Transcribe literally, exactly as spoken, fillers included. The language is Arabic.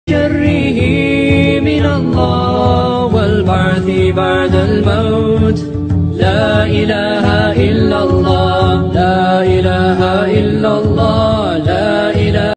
شره من الله والبعث بعد الموت. لا إله إلا الله، لا إله إلا الله.